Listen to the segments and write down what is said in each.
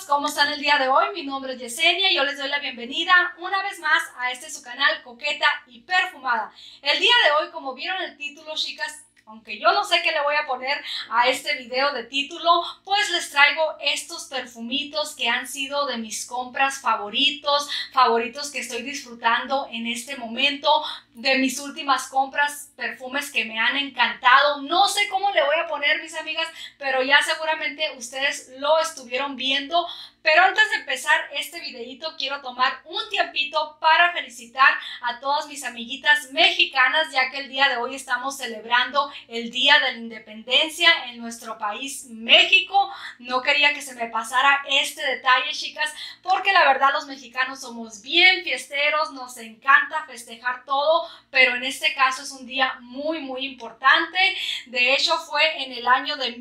¿cómo están el día de hoy? Mi nombre es Yesenia y yo les doy la bienvenida una vez más a este su canal Coqueta y Perfumada. El día de hoy, como vieron el título, chicas, aunque yo no sé qué le voy a poner a este video de título, pues les traigo estos perfumitos que han sido de mis compras favoritos que estoy disfrutando en este momento, de mis últimas compras, perfumes que me han encantado. No sé cómo le voy a poner, mis amigas, pero ya seguramente ustedes lo estuvieron viendo. Pero antes de empezar este videito, quiero tomar un tiempito para felicitar a todas mis amiguitas mexicanas, ya que el día de hoy estamos celebrando el Día de la Independencia en nuestro país, México. No quería que se me pasara este detalle, chicas, porque la verdad los mexicanos somos bien fiesteros, nos encanta festejar todo, pero en este caso es un día muy importante. De hecho, fue en el año de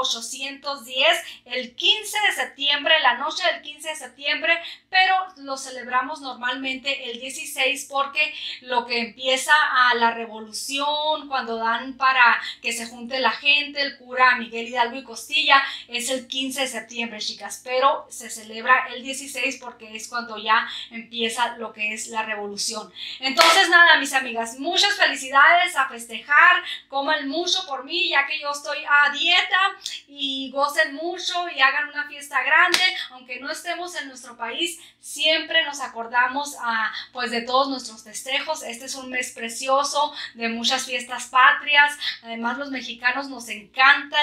1810, el 15 de septiembre, la noche del 15 de septiembre, pero lo celebramos normalmente el 16 porque lo que empieza a la revolución, cuando dan para que se junte la gente, el cura Miguel Hidalgo y Costilla, es el 15 de septiembre, chicas, pero se celebra el 16 porque es cuando ya empieza lo que es la revolución. Entonces nada, mis amigas, muchas felicidades, a festejar, coman mucho por mí, ya que yo estoy a dieta, y gocen mucho y hagan una fiesta grande. Aunque no estemos en nuestro país, siempre nos acordamos pues de todos nuestros festejos. Este es un mes precioso de muchas fiestas patrias. Además, los mexicanos nos encanta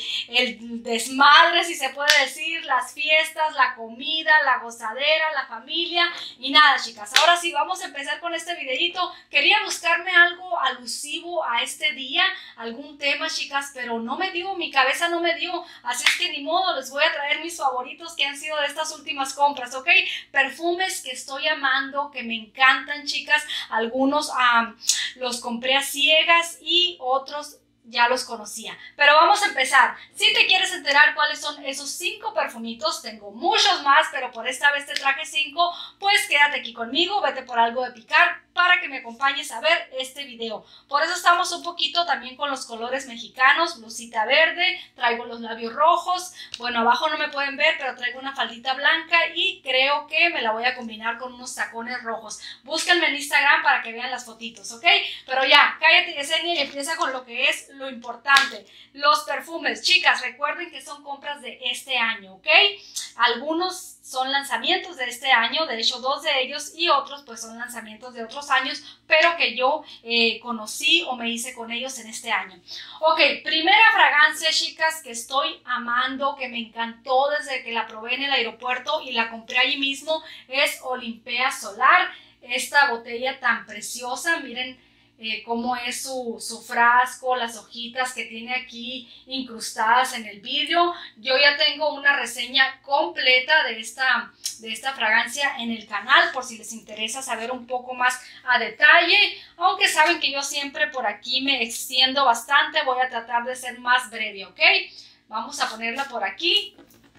el desmadre, si se puede decir, las fiestas, la comida, la gozadera, la familia. Y nada, chicas, ahora sí vamos a empezar con este videito. Quería buscarme algo alusivo a este día, algún tema, chicas, pero no me dio, mi cabeza no me dio, así es que ni modo, les voy a traer mis favoritos que han sido de estas últimas compras, ¿ok? Perfumes que estoy amando, que me encantan, chicas. Algunos los compré a ciegas y otros ya los conocía. Pero vamos a empezar. Si te quieres enterar cuáles son esos 5 perfumitos, tengo muchos más, pero por esta vez te traje 5, pues quédate aquí conmigo, vete por algo de picar para que me acompañes a ver este video. Por eso estamos un poquito también con los colores mexicanos, blusita verde, traigo los labios rojos, bueno, abajo no me pueden ver, pero traigo una faldita blanca y creo que me la voy a combinar con unos tacones rojos. Búsquenme en Instagram para que vean las fotitos, ¿ok? Pero ya, cállate, Yesenia, y empieza con lo que es lo importante, los perfumes. Chicas, recuerden que son compras de este año, ¿ok? Algunos son lanzamientos de este año, de hecho 2 de ellos, y otros pues son lanzamientos de otros años, pero que yo conocí o me hice con ellos en este año. Ok, primera fragancia, chicas, que estoy amando, que me encantó desde que la probé en el aeropuerto y la compré allí mismo, es Olimpea Solar. Esta botella tan preciosa, miren cómo es su frasco, las hojitas que tiene aquí incrustadas en el vidrio. Yo ya tengo una reseña completa de esta fragancia en el canal, por si les interesa saber un poco más a detalle, aunque saben que yo siempre por aquí me extiendo bastante, voy a tratar de ser más breve, ¿ok? Vamos a ponerla por aquí.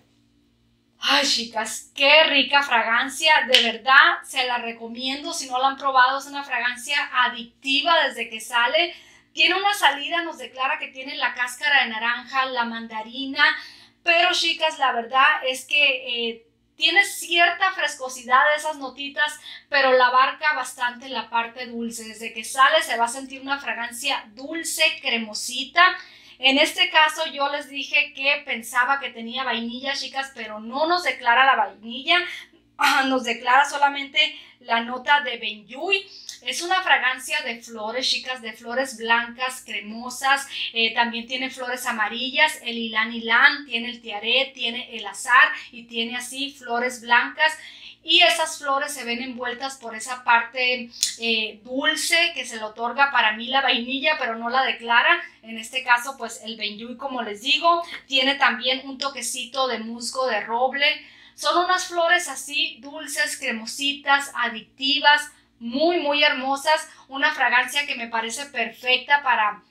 Ay, chicas, qué rica fragancia, de verdad se la recomiendo si no la han probado. Es una fragancia adictiva desde que sale. Tiene una salida, nos declara que tiene la cáscara de naranja, la mandarina, pero chicas, la verdad es que tiene cierta frescosidad de esas notitas, pero la abarca bastante la parte dulce. Desde que sale se va a sentir una fragancia dulce, cremosita. En este caso yo les dije que pensaba que tenía vainilla, chicas, pero no nos declara la vainilla, nos declara solamente la nota de Benjuy. Es una fragancia de flores, chicas, de flores blancas, cremosas, también tiene flores amarillas, el ylang-ylang, tiene el tiaret, tiene el azar y tiene así flores blancas. Y esas flores se ven envueltas por esa parte dulce que se le otorga para mí la vainilla, pero no la declara. En este caso, pues el Benjuy, como les digo, tiene también un toquecito de musgo de roble. Son unas flores así dulces, cremositas, adictivas, muy hermosas. Una fragancia que me parece perfecta para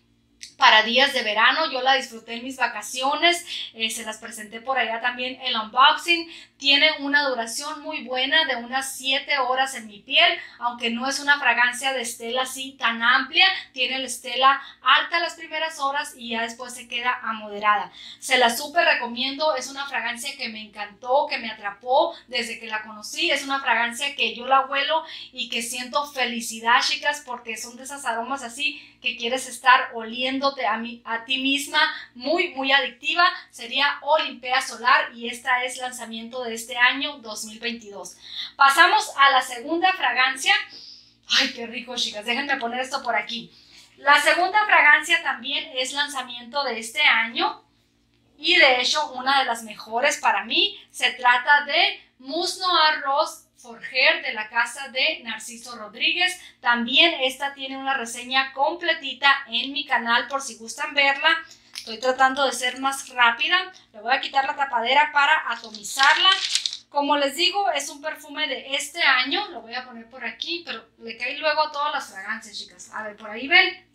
para días de verano. Yo la disfruté en mis vacaciones, se las presenté por allá también el unboxing. Tiene una duración muy buena de unas 7 horas en mi piel, aunque no es una fragancia de estela así tan amplia. Tiene la estela alta las primeras horas y ya después se queda a moderada. Se la súper recomiendo, es una fragancia que me encantó, que me atrapó desde que la conocí. Es una fragancia que yo la huelo y que siento felicidad, chicas, porque son de esas aromas así que quieres estar oliéndote a ti misma, muy adictiva. Sería Olimpea Solar y esta es lanzamiento de este año 2022. Pasamos a la segunda fragancia. Ay, qué rico, chicas, déjenme poner esto por aquí. La segunda fragancia también es lanzamiento de este año y de hecho una de las mejores para mí. Se trata de Mousse Noir Rose Forger de la casa de Narciso Rodríguez. También esta tiene una reseña completita en mi canal por si gustan verla. Estoy tratando de ser más rápida. Le voy a quitar la tapadera para atomizarla. Como les digo, es un perfume de este año. Lo voy a poner por aquí, pero le cae luego a todas las fragancias, chicas. A ver, por ahí ven.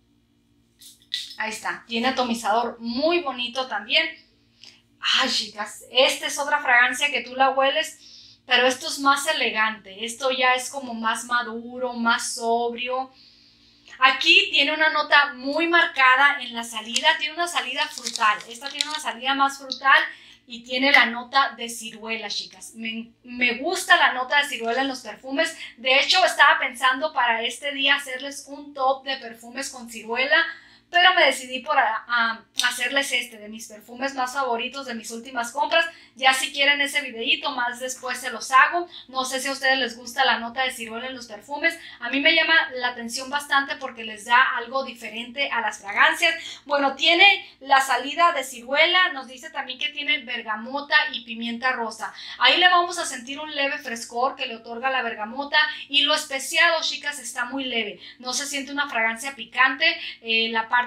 Ahí está. Tiene atomizador muy bonito también. Ay, chicas, esta es otra fragancia que tú la hueles, pero esto es más elegante. Esto ya es como más maduro, más sobrio. Aquí tiene una nota muy marcada en la salida. Tiene una salida frutal. Esta tiene una salida más frutal y tiene la nota de ciruela, chicas. Me gusta la nota de ciruela en los perfumes. De hecho, estaba pensando para este día hacerles un top de perfumes con ciruela, pero me decidí por hacerles de mis perfumes más favoritos de mis últimas compras. Ya si quieren ese videito, más después se los hago. No sé si a ustedes les gusta la nota de ciruela en los perfumes. A mí me llama la atención bastante porque les da algo diferente a las fragancias. Bueno, tiene la salida de ciruela. Nos dice también que tiene bergamota y pimienta rosa. Ahí le vamos a sentir un leve frescor que le otorga la bergamota. Y lo especiado, chicas, está muy leve. No se siente una fragancia picante. La parte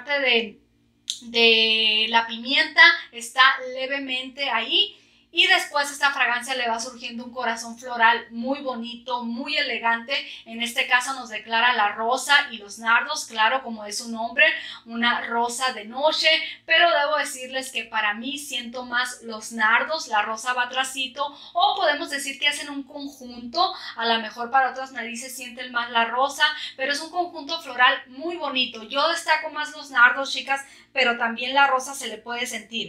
de la pimienta está levemente ahí. Y después esta fragancia le va surgiendo un corazón floral muy bonito, muy elegante. En este caso nos declara la rosa y los nardos, claro, como es su nombre, una rosa de noche. Pero debo decirles que para mí siento más los nardos, la rosa va atrasito, o podemos decir que hacen un conjunto. A lo mejor para otras narices sienten más la rosa, pero es un conjunto floral muy bonito. Yo destaco más los nardos, chicas, pero también la rosa se le puede sentir.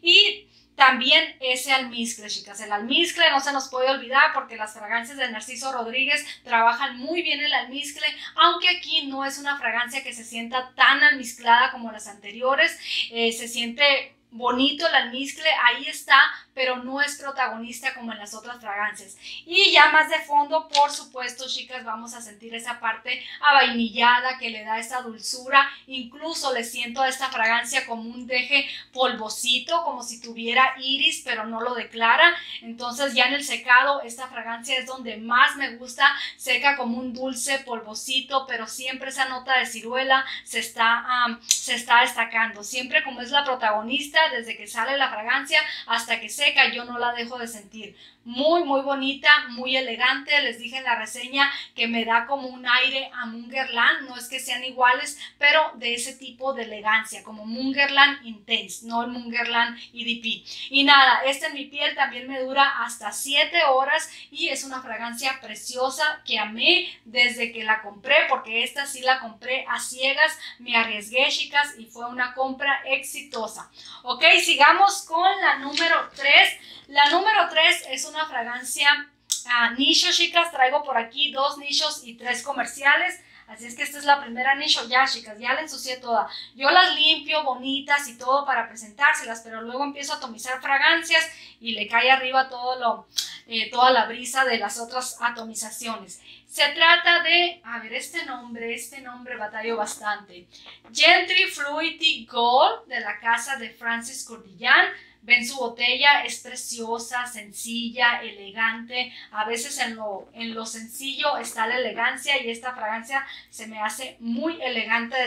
Y también ese almizcle, chicas. El almizcle no se nos puede olvidar porque las fragancias de Narciso Rodríguez trabajan muy bien el almizcle, aunque aquí no es una fragancia que se sienta tan almizclada como las anteriores. Se siente bonito el almizcle, ahí está, pero no es protagonista como en las otras fragancias. Y ya más de fondo, por supuesto, chicas, vamos a sentir esa parte avainillada que le da esa dulzura. Incluso le siento a esta fragancia como un deje polvosito, como si tuviera iris, pero no lo declara. Entonces ya en el secado, esta fragancia es donde más me gusta. Seca como un dulce polvosito, pero siempre esa nota de ciruela se está destacando. Siempre como es la protagonista, desde que sale la fragancia hasta que seca, yo no la dejo de sentir. Muy bonita, muy elegante. Les dije en la reseña que me da como un aire a Mungerland. No es que sean iguales, pero de ese tipo de elegancia, como Mungerland Intense, no el Mungerland EDP. Y nada, esta en mi piel también me dura hasta 7 horas y es una fragancia preciosa que amé desde que la compré, porque esta sí la compré a ciegas. Me arriesgué, chicas, y fue una compra exitosa. Ok, sigamos con la número 3. La número 3 es una fragancia nicho, chicas. Traigo por aquí 2 nichos y 3 comerciales. Así es que esta es la primera nicho. Ya, chicas, ya la ensucié toda. Yo las limpio bonitas y todo para presentárselas, pero luego empiezo a atomizar fragancias y le cae arriba todo toda la brisa de las otras atomizaciones. Se trata de, a ver, este nombre batallo bastante. Gentry Fluidity Gold de la casa de Francis Kurkdjian. Ven su botella, es preciosa, sencilla, elegante. A veces en lo sencillo está la elegancia y esta fragancia se me hace muy elegante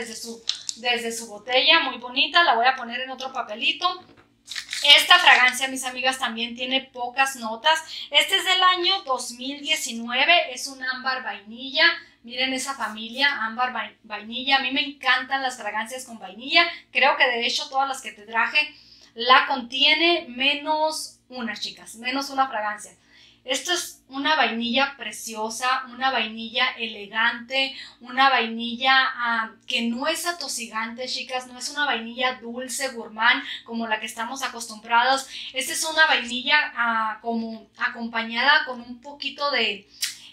desde su botella, muy bonita. La voy a poner en otro papelito. Esta fragancia, mis amigas, también tiene pocas notas. Este es del año 2019, es un ámbar vainilla. Miren esa familia, ámbar, vainilla. A mí me encantan las fragancias con vainilla. Creo que de hecho todas las que te traje la contiene menos una, chicas, menos una fragancia. Esto es una vainilla preciosa, una vainilla elegante, una vainilla que no es atosigante, chicas, no es una vainilla dulce, gourmand, como la que estamos acostumbrados. Esta es una vainilla como acompañada con un poquito de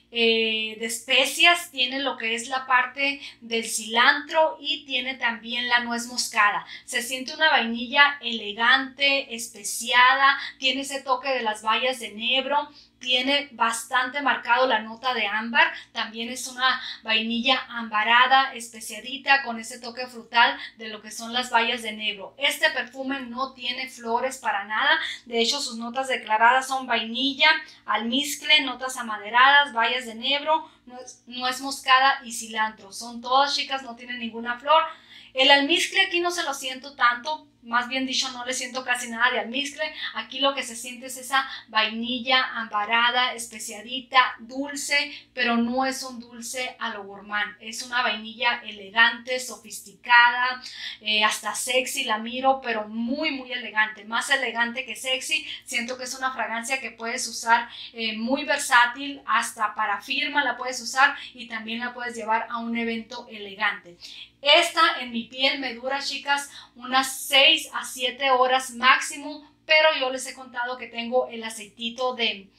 especias. Tiene lo que es la parte del cilantro y tiene también la nuez moscada. Se siente una vainilla elegante, especiada, tiene ese toque de las bayas de enebro, tiene bastante marcado la nota de ámbar. También es una vainilla ambarada, especiadita, con ese toque frutal de lo que son las bayas de enebro. Este perfume no tiene flores para nada. De hecho, sus notas declaradas son vainilla, almizcle, notas amaderadas, bayas de enebro, nuez moscada y cilantro. Son todas, chicas, no tienen ninguna flor. El almizcle aquí no se lo siento tanto, más bien dicho, no le siento casi nada de almizcle. Aquí lo que se siente es esa vainilla ambarada, especiadita, dulce, pero no es un dulce a lo gourmand. Es una vainilla elegante, sofisticada, hasta sexy la miro, pero muy, muy elegante. Más elegante que sexy. Siento que es una fragancia que puedes usar muy versátil, hasta para firma la puedes usar y también la puedes llevar a un evento elegante. Esta en mi piel me dura, chicas, unas 6 a 7 horas máximo, pero yo les he contado que tengo el aceitito de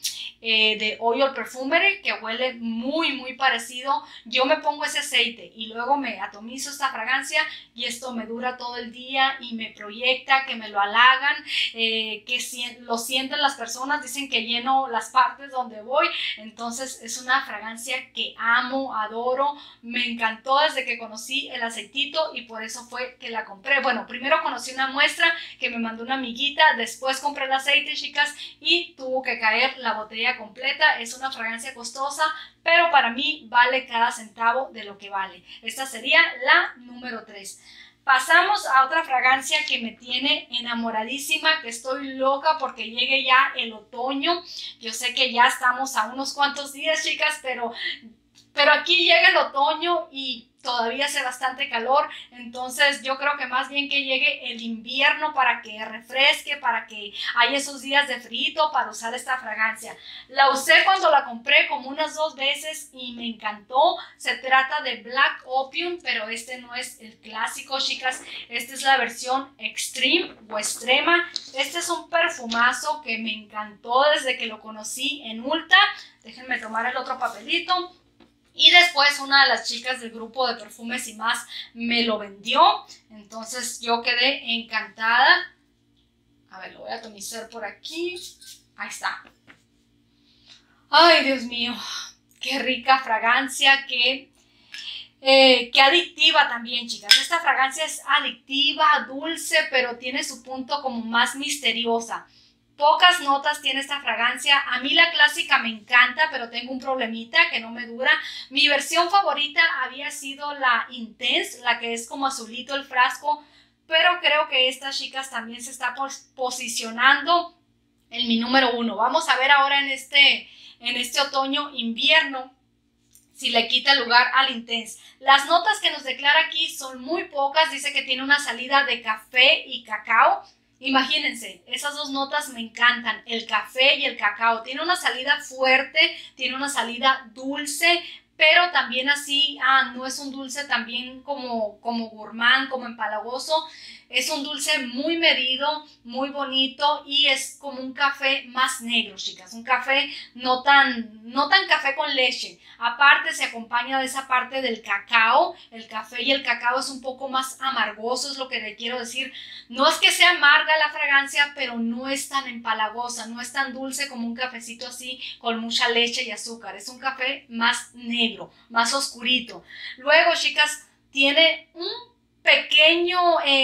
Oil Perfumery que huele muy, muy parecido. Yo me pongo ese aceite y luego me atomizo esta fragancia y esto me dura todo el día y me proyecta, que me lo halagan, que lo sienten las personas, dicen que lleno las partes donde voy. Entonces es una fragancia que amo, adoro, me encantó desde que conocí el aceitito y por eso fue que la compré. Bueno, primero conocí una muestra que me mandó una amiguita, después compré el aceite, chicas, y tuvo que caer la botella completa. Es una fragancia costosa, pero para mí vale cada centavo de lo que vale. Esta sería la número 3. Pasamos a otra fragancia que me tiene enamoradísima, que estoy loca porque llegue ya el otoño. Yo sé que ya estamos a unos cuantos días, chicas, pero aquí llega el otoño y todavía hace bastante calor, entonces yo creo que más bien que llegue el invierno para que refresque, para que haya esos días de frío para usar esta fragancia. La usé cuando la compré como unas 2 veces y me encantó. Se trata de Black Opium, pero este no es el clásico, chicas. Esta es la versión Extreme o Extrema. Este es un perfumazo que me encantó desde que lo conocí en Ulta. Déjenme tomar el otro papelito. Y después una de las chicas del grupo de Perfumes y Más me lo vendió. Entonces yo quedé encantada. A ver, lo voy a atomizar por aquí. Ahí está. Ay, Dios mío. Qué rica fragancia. Qué adictiva también, chicas. Esta fragancia es adictiva, dulce, pero tiene su punto como más misteriosa. Pocas notas tiene esta fragancia. A mí la clásica me encanta, pero tengo un problemita que no me dura. Mi versión favorita había sido la Intense, la que es como azulito el frasco, pero creo que esta, chicas, también se está posicionando en mi número 1. Vamos a ver ahora en este otoño-invierno si le quita el lugar al Intense. Las notas que nos declara aquí son muy pocas. Dice que tiene una salida de café y cacao. Imagínense, esas 2 notas me encantan, el café y el cacao. Tiene una salida fuerte, tiene una salida dulce, pero también así, no es un dulce también como gourmand, como empalagoso. Es un dulce muy medido, muy bonito y es como un café más negro, chicas. Un café no tan café con leche. Aparte se acompaña de esa parte del cacao. El café y el cacao es un poco más amargoso, es lo que le quiero decir. No es que sea amarga la fragancia, pero no es tan empalagosa, no es tan dulce como un cafecito así con mucha leche y azúcar. Es un café más negro, más oscurito. Luego, chicas, tiene un pequeño,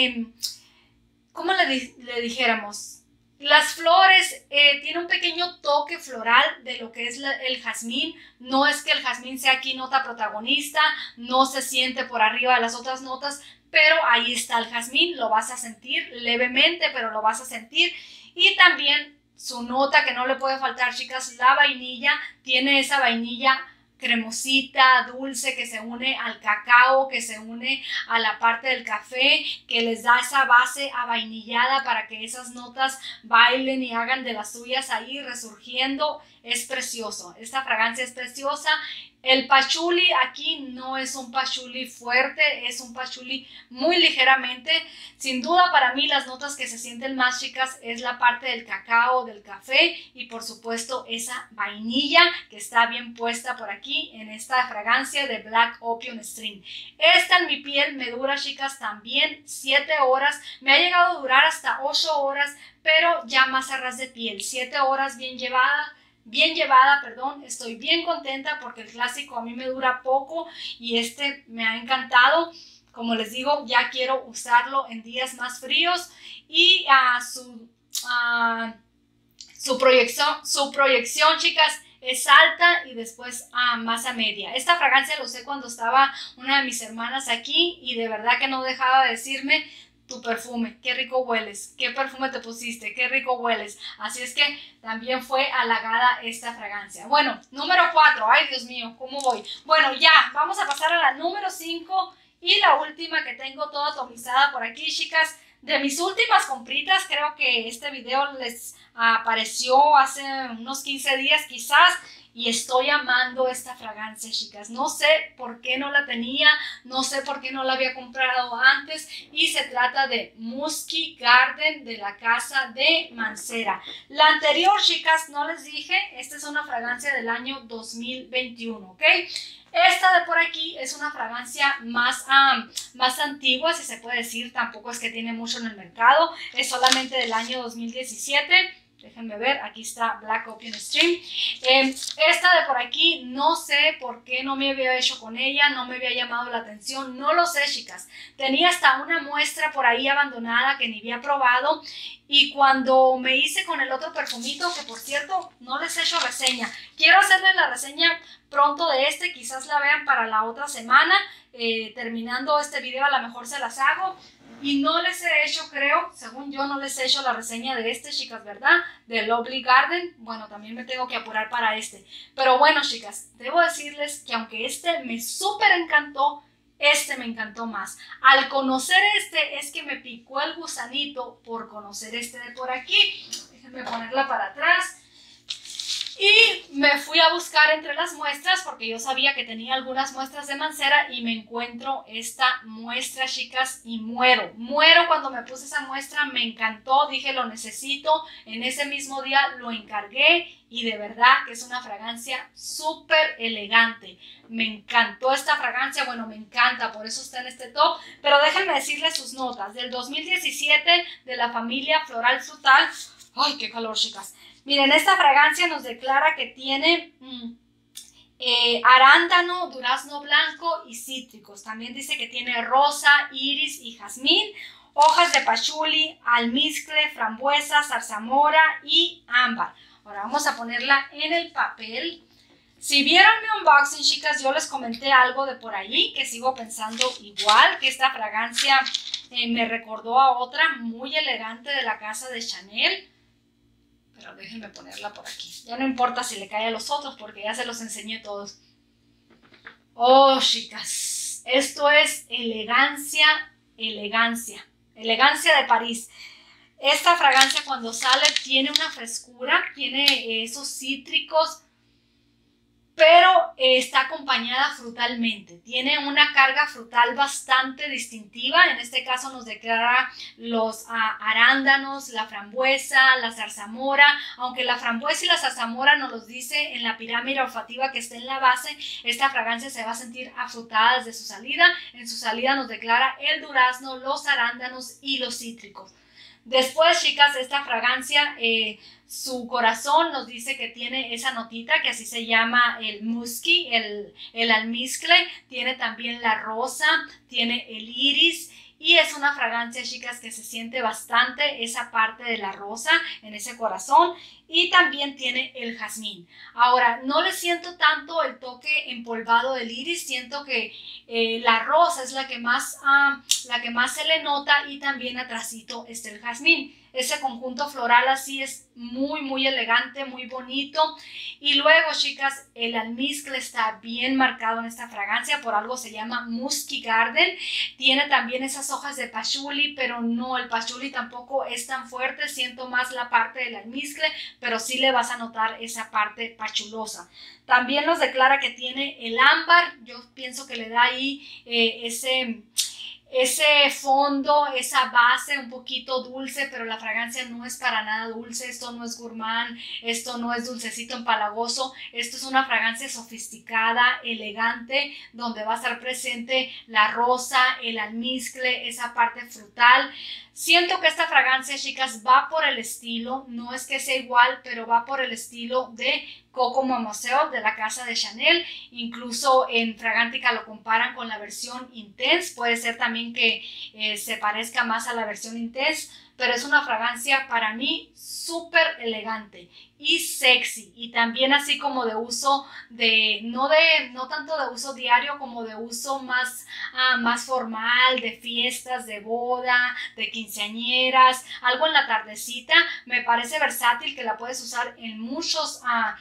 ¿cómo le dijéramos? Las flores, tiene un pequeño toque floral de lo que es el jazmín. No es que el jazmín sea aquí nota protagonista, no se siente por arriba de las otras notas, pero ahí está el jazmín, lo vas a sentir levemente, pero lo vas a sentir. Y también su nota que no le puede faltar, chicas, la vainilla. Tiene esa vainilla cremosita, dulce, que se une al cacao, que se une a la parte del café, que les da esa base avainillada para que esas notas bailen y hagan de las suyas ahí resurgiendo. Es precioso, esta fragancia es preciosa. El pachuli aquí no es un pachuli fuerte, es un pachuli muy ligeramente. Sin duda para mí las notas que se sienten más chicas es la parte del cacao, del café y por supuesto esa vainilla que está bien puesta por aquí en esta fragancia de Black Opium Stream. Esta en mi piel me dura, chicas, también 7 horas. Me ha llegado a durar hasta 8 horas, pero ya más a ras de piel. 7 horas bien llevada, estoy bien contenta porque el clásico a mí me dura poco y este me ha encantado. Como les digo, ya quiero usarlo en días más fríos y su proyección, chicas, es alta y después más a media. Esta fragancia lo usé cuando estaba una de mis hermanas aquí y de verdad que no dejaba de decirme: tu perfume, qué rico hueles, qué perfume te pusiste, qué rico hueles. Así es que también fue halagada esta fragancia. Bueno, número 4, ay Dios mío, ¿cómo voy? Bueno, ya, vamos a pasar a la número 5 y la última que tengo toda atomizada por aquí, chicas. De mis últimas compritas, creo que este video les apareció hace unos 15 días quizás. Y estoy amando esta fragancia, chicas. No sé por qué no la tenía, no sé por qué no la había comprado antes. Y se trata de Musky Garden de la casa de Mancera. La anterior, chicas, no les dije, esta es una fragancia del año 2021, ¿ok? Esta de por aquí es una fragancia más antigua, si se puede decir. Tampoco es que tiene mucho en el mercado. Es solamente del año 2017. Déjenme ver, aquí está Black Opium Stream. Esta de por aquí, no sé por qué no me había hecho con ella, no me había llamado la atención, no lo sé, chicas. Tenía hasta una muestra por ahí abandonada que ni había probado. Y cuando me hice con el otro perfumito, que por cierto no les he hecho reseña, quiero hacerles la reseña pronto de este, quizás la vean para la otra semana. Terminando este video a lo mejor se las hago. Y no les he hecho, creo, según yo no les he hecho la reseña de este, chicas, ¿verdad? De Lovely Garden. Bueno, también me tengo que apurar para este. Pero bueno, chicas, debo decirles que aunque este me súper encantó, este me encantó más. Al conocer este es que me picó el gusanito por conocer este de por aquí. Déjenme ponerla para atrás. Y me fui a buscar entre las muestras porque yo sabía que tenía algunas muestras de Mancera y me encuentro esta muestra, chicas, y muero cuando me puse esa muestra. Me encantó, dije lo necesito, en ese mismo día lo encargué y de verdad que es una fragancia súper elegante. Me encantó esta fragancia, bueno, me encanta, por eso está en este top. Pero déjenme decirles sus notas del 2017 de la familia Floral Frutal. ¡Ay, qué calor, chicas! Miren, esta fragancia nos declara que tiene arándano, durazno blanco y cítricos. También dice que tiene rosa, iris y jazmín, hojas de pachuli, almizcle, frambuesa, zarzamora y ámbar. Ahora vamos a ponerla en el papel. Si vieron mi unboxing, chicas, yo les comenté algo de por ahí que sigo pensando igual, que esta fragancia me recordó a otra muy elegante de la casa de Chanel. Pero déjenme ponerla por aquí. Ya no importa si le cae a los otros porque ya se los enseñé todos. Oh, chicas. Esto es elegancia, elegancia. Elegancia de París. Esta fragancia cuando sale tiene una frescura, tiene esos cítricos, pero está acompañada frutalmente. Tiene una carga frutal bastante distintiva. En este caso nos declara los arándanos, la frambuesa, la zarzamora. Aunque la frambuesa y la zarzamora nos los dice en la pirámide olfativa que está en la base, esta fragancia se va a sentir afrutada desde su salida. En su salida nos declara el durazno, los arándanos y los cítricos. Después, chicas, esta fragancia, su corazón nos dice que tiene esa notita que así se llama el musky, el almizcle, tiene también la rosa, tiene el iris y es una fragancia, chicas, que se siente bastante esa parte de la rosa en ese corazón. y también tiene el jazmín. Ahora, no le siento tanto el toque empolvado del iris, siento que la rosa es la que más se le nota, y también atrasito está el jazmín. Ese conjunto floral así es muy elegante, muy bonito. Y luego, chicas, el almizcle está bien marcado en esta fragancia, por algo se llama Musky Garden. Tiene también esas hojas de pachuli, pero no, el pachuli tampoco es tan fuerte, siento más la parte del almizcle, pero sí le vas a notar esa parte pachulosa. También nos declara que tiene el ámbar, yo pienso que le da ahí ese fondo, esa base un poquito dulce, pero la fragancia no es para nada dulce. Esto no es gourmand, esto no es dulcecito empalagoso, esto es una fragancia sofisticada, elegante, donde va a estar presente la rosa, el almizcle, esa parte frutal. Siento que esta fragancia, chicas, va por el estilo, no es que sea igual, pero va por el estilo de Coco Mademoiselle de la casa de Chanel. Incluso en Fragrantica lo comparan con la versión Intense. Puede ser también que se parezca más a la versión Intense, pero es una fragancia para mí súper elegante y sexy, y también así como de uso no tanto de uso diario, como de uso más formal, de fiestas, de boda, de quinceañeras, algo en la tardecita. Me parece versátil, que la puedes usar en muchos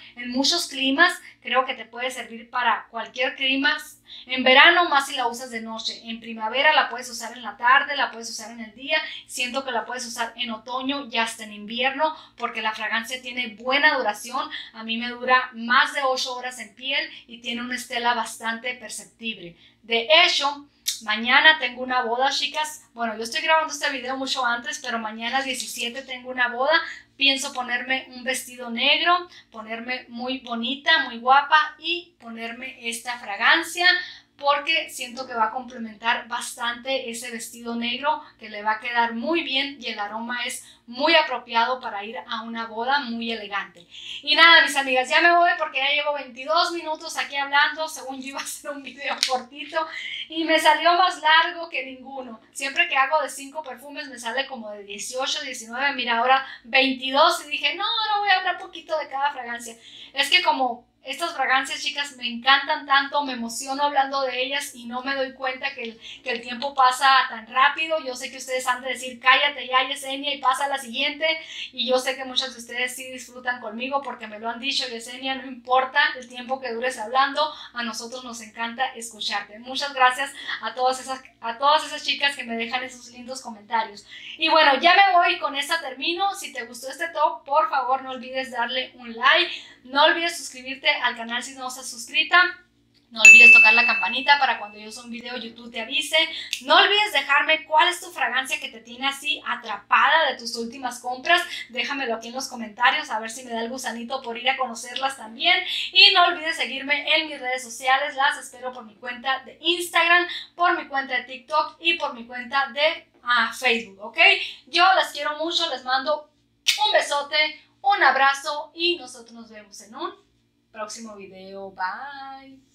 climas. Creo que te puede servir para cualquier clima. En verano, más si la usas de noche. En primavera la puedes usar en la tarde, la puedes usar en el día. Siento que la puedes usar en otoño y hasta en invierno, porque la fragancia tiene buena duración. A mí me dura más de 8 horas en piel y tiene una estela bastante perceptible. De hecho, mañana tengo una boda, chicas. Bueno, yo estoy grabando este video mucho antes, pero mañana 17 tengo una boda. Pienso ponerme un vestido negro, ponerme muy bonita, muy guapa, y ponerme esta fragancia, porque siento que va a complementar bastante ese vestido negro, que le va a quedar muy bien, y el aroma es muy apropiado para ir a una boda muy elegante. Y nada, mis amigas, ya me voy porque ya llevo 22 minutos aquí hablando. Según yo iba a ser un video cortito y me salió más largo que ninguno. Siempre que hago de 5 perfumes me sale como de 18, 19, mira ahora 22, y dije no, ahora voy a hablar poquito de cada fragancia. Es que como estas fragancias, chicas, me encantan tanto, me emociono hablando de ellas y no me doy cuenta que el tiempo pasa tan rápido. Yo sé que ustedes han de decir, cállate ya, Yesenia, y pasa a la siguiente. Y yo sé que muchas de ustedes sí disfrutan conmigo porque me lo han dicho, Yesenia, no importa el tiempo que dures hablando, a nosotros nos encanta escucharte. Muchas gracias a todas esas chicas que me dejan esos lindos comentarios. Y bueno, ya me voy, con esta termino. Si te gustó este top, por favor no olvides darle un like. No olvides suscribirte al canal si no estás suscrita. No olvides tocar la campanita para cuando yo suba un video YouTube te avise. No olvides dejarme cuál es tu fragancia que te tiene así atrapada de tus últimas compras. Déjamelo aquí en los comentarios, a ver si me da el gusanito por ir a conocerlas también. Y no olvides seguirme en mis redes sociales. Las espero por mi cuenta de Instagram, por mi cuenta de TikTok y por mi cuenta de Facebook, ¿ok? Yo las quiero mucho, les mando un besote, un abrazo, y nosotros nos vemos en un próximo video. Bye.